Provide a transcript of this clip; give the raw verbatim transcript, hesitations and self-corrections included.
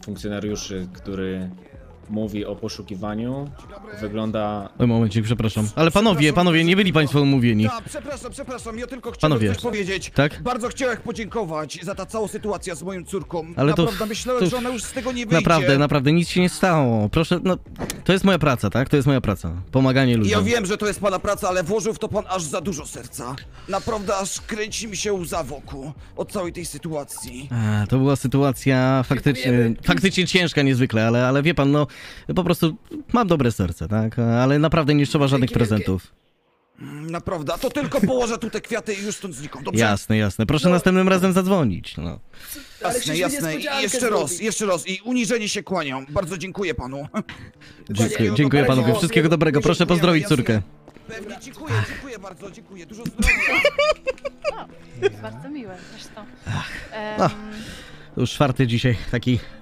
funkcjonariuszy, który mówi o poszukiwaniu, wygląda... Oj, momencik, przepraszam. Ale panowie, panowie, nie byli państwo umówieni. Tak, przepraszam, przepraszam, ja tylko chciałem Panowie. coś powiedzieć. Tak? Bardzo chciałem podziękować za ta cała sytuacja z moją córką. Ale to- Naprawdę myślałem, to- że ona już z tego nie wyjdzie. Naprawdę, naprawdę, nic się nie stało. Proszę, no, to jest moja praca, tak? To jest moja praca. Pomaganie I ludziom. ja wiem, że to jest pana praca, ale włożył w to pan aż za dużo serca. Naprawdę aż kręci mi się łza wokół od całej tej sytuacji. A, to była sytuacja faktycznie, faktycznie ciężka niezwykle, ale, ale wie pan, no, po prostu mam dobre serce, tak? Ale naprawdę nie trzeba żadnych prezentów. Naprawdę, a to tylko położę tu te kwiaty i już stąd zniką, dobrze? Jasne, jasne. Proszę następnym razem zadzwonić, no. Ale Jasne, chcieliśmy jasne. I niespodziankę jeszcze raz, zrobić. jeszcze raz. I uniżenie się kłaniam. Bardzo dziękuję panu. Dziękuję, dziękuję panowie, wszystkiego dobrego. Proszę pozdrowić córkę. Pewnie, dziękuję, dziękuję bardzo, dziękuję. Dużo zdrowia. Bardzo miłe zresztą. No. Um, To już czwarty dzisiaj taki